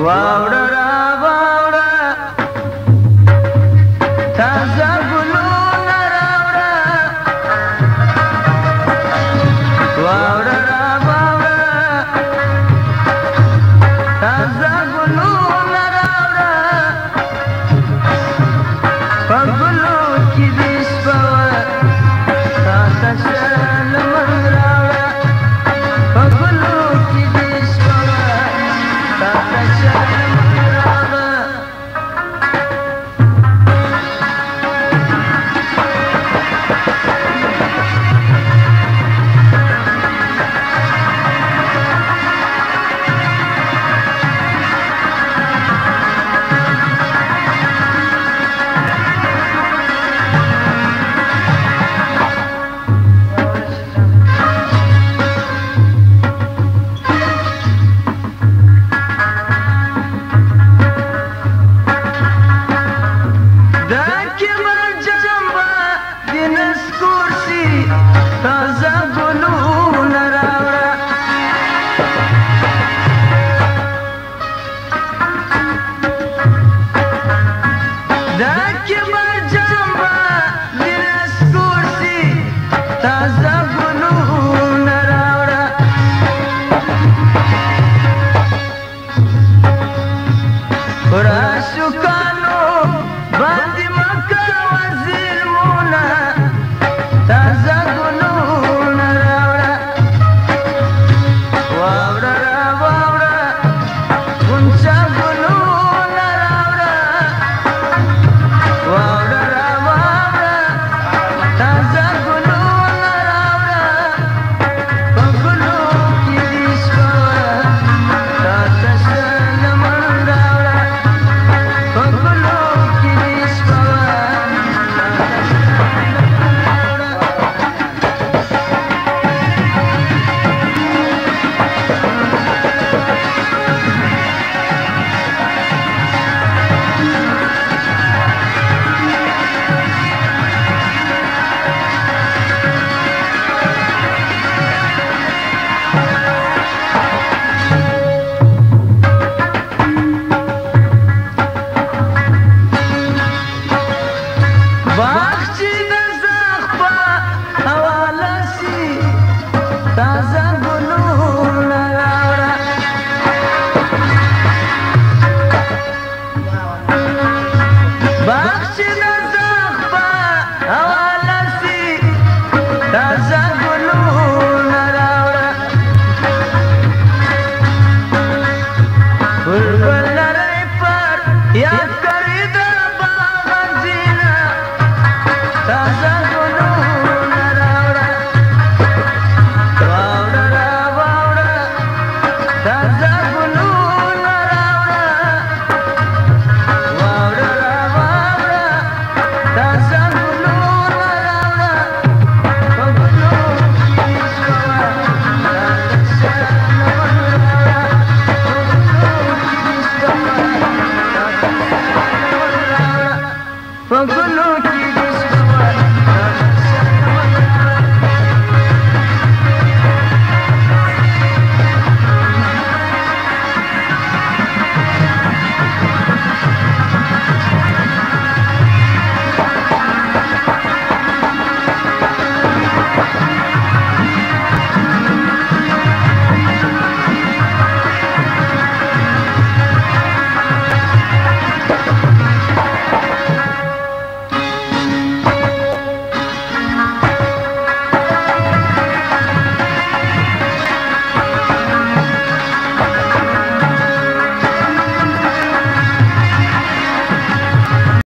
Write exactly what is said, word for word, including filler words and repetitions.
واوړه را واوړه تازه ګلونه راوړه واوړه را واوړه تازه ګلونه راوړه په ګلو کې دې شپه تا ته شلمه راوړه په ګلو کې دې شپه تا ته شلمه راوړه تازه ګلونه راوړه دا کې به جمبه د نسکور سي تازه ګلونه راوړه پر عاشقانو باندې مه کوه ظلمونه تازه ګلونه راوړه واوړه را واوړه غونچه ګلونه راوړه واوړه را واوړه تازه ګلونه راوړه په ګلو کې دې شپه تا ته شلمه راوړه په ګلو کې دې شپه تا ته باغچې د زخ په حواله سي تازه ګلونه راوړه باغچې د زخ په حواله سي تازه ګلونه راوړه بلبل نری پر یاد کړې د باغ ځینه تازه ګلونه راوړه واوړه را واوړه تازه